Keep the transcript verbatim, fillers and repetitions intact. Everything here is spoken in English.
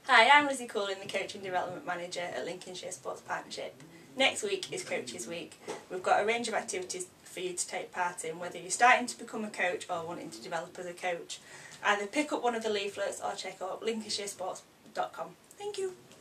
Hi, I'm Lizzie Coolin, the Coach and Development Manager at Lincolnshire Sports Partnership. Next week is Coaches Week. We've got a range of activities for you to take part in, whether you're starting to become a coach or wanting to develop as a coach. Either pick up one of the leaflets or check out lincolnshire sports dot com. Thank you.